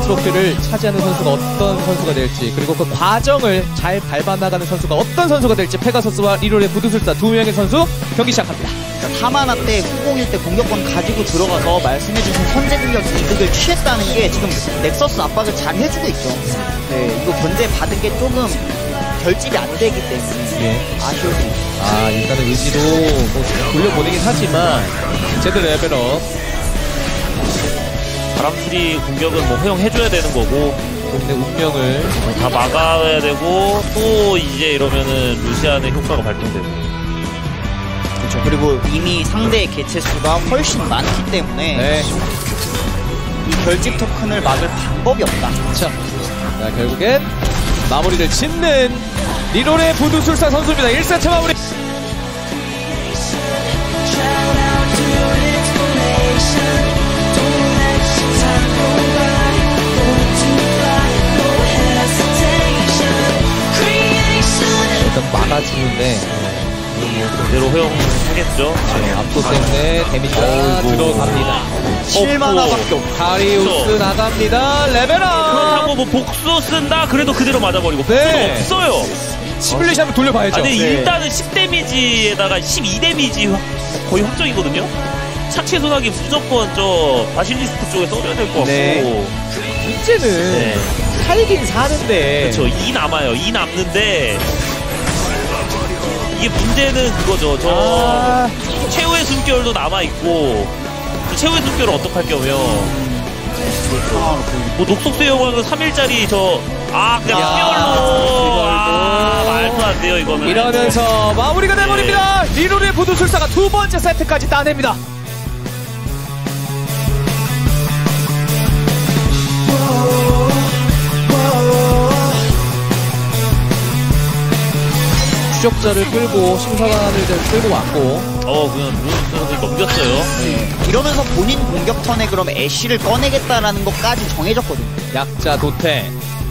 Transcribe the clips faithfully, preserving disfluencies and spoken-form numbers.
트로피를 차지하는 선수가 어떤 선수가 될지, 그리고 그 과정을 잘 밟아나가는 선수가 어떤 선수가 될지, 페가서스와 리롤의 부두술사 두 명의 선수 경기 시작합니다. 그러니까 사마나 때 후공일 때 공격권 가지고 들어가서 말씀해주신 선제 공격 이득을 취했다는 게 지금 넥서스 압박을 잘 해주고 있죠. 네, 이거 견제 받은 게 조금 결집이 안 되기 때문에 예. 아쉬울 수 있어요. 아, 일단은 의지도 뭐 돌려보내긴 하지만 제대로 레벨업. 바람수리 공격은 뭐 허용해줘야 되는 거고, 근데 운명을 다 막아야 되고, 또 이제 이러면은 루시안의 효과가 발동되고. 그렇죠. 그리고 이미 상대의 개체 수가 훨씬 많기 때문에 네. 이 결집 토큰을 막을 방법이 없다. 자, 자 결국엔 마무리를 짓는 리롤의 부두술사 선수입니다. 일 세트 마무리. 일단 막아주는데 그대로 허용하겠죠. 압도 때문에 데미지가 들어갑니다. 칠 만화밖에 없고 다리우스 그렇죠. 나갑니다. 레벨업. 그렇다고 뭐 복수 쓴다 그래도 그대로 맞아버리고 네. 복수는 없어요. 시뮬레이션 한번 돌려봐야죠. 아니 네. 일단은 십 데미지에다가 십이 데미지 거의 확정이거든요. 차체 소나기 무조건 저 바실리스크 쪽에 써줘야 될 것 같고. 네. 문제는 네. 살긴 사는데. 그렇죠. 이 남아요. 이 남는데 이게 문제는 그거죠. 저 아... 최후의 숨결도 남아있고, 최후의 숨결을 어떡할 거면 뭐 녹속세 영화는 삼 일짜리 저 아 그냥 수멸로 아 말도 안 돼요 이거는. 이러면서 마무리가 돼버립니다. 네. 리롤의 부두술사가 두 번째 세트까지 따냅니다. 추적자를 끌고 심사관을 끌고 왔고, 어 그냥 루스를 넘겼어요. 네. 이러면서 본인 공격 턴에 그럼 애쉬를 꺼내겠다라는 것까지 정해졌거든요. 약자 도태.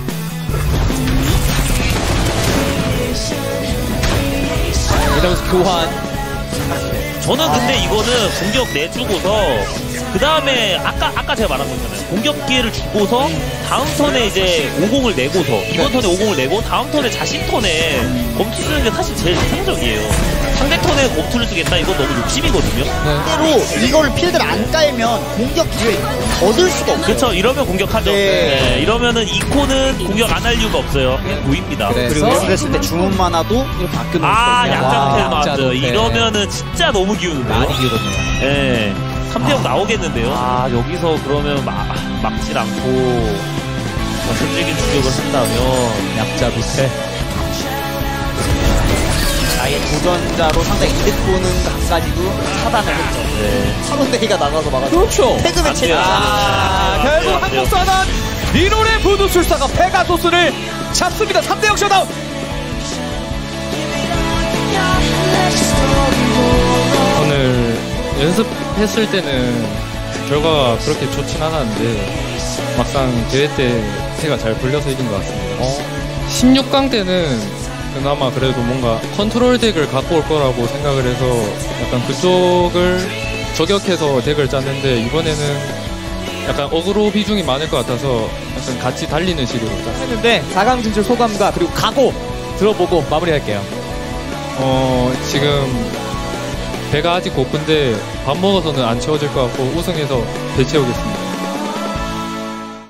이러면서 교환. 저는 근데 이거는 공격 내주고서 그 다음에 아까 아까 제가 말한 거잖아요. 공격 기회를 주고서 다음 턴에 이제 오공을 내고서 이번 턴에 오공을 내고 다음 턴에 자신 턴에 검투 쓰는 게 사실 제일 이상적이에요. 상대 턴에 검투를 쓰겠다 이건 너무 욕심이거든요. 실제로 이걸 필드를 안 깔면 공격 기회 얻을 수가 없어요. 그렇죠. 이러면 공격하죠. 네. 네, 이러면은 이코는 공격 안 할 이유가 없어요. 그냥 보입니다. 그래서 그리고 그랬을 때 주문 만화도 이렇게 아껴 놓을 아 수가 있어요. 약자 와, 호텔 약자 나왔어요. 호텔. 이러면은 진짜 너무 기우는데요. 많이 기거든요. 네. 삼 대 영 나오겠는데요. 아 여기서 그러면 막, 막질 않고 전술적인 추격을 한다면 약자 도태. 아예 도전자로 상당히 이득 보는 각까지도 차단을 했죠. 네. 사론데이가 나가서 막아줘. 그렇죠. 태그 매치. 안 돼요. 아, 안 결국 돼요, 안 돼요. 한국 사단 리롤의 부두술사가 페가소스를 잡습니다. 삼 대 영 셧아웃. 오늘 연습했을 때는 결과가 그렇게 좋진 않았는데 막상 대회 때 패가 잘 불려서 이긴 것 같습니다. 어, 십육 강 때는 그나마 그래도 뭔가 컨트롤 덱을 갖고 올 거라고 생각을 해서 약간 그쪽을 저격해서 덱을 짰는데 이번에는 약간 어그로 비중이 많을 것 같아서 약간 같이 달리는 식으로 짰어요. 했는데 사 강 진출 소감과 그리고 각오 들어보고 마무리할게요. 어, 지금 배가 아직 고픈데 밥 먹어서는 안 채워질 것 같고 우승해서 배 채우겠습니다.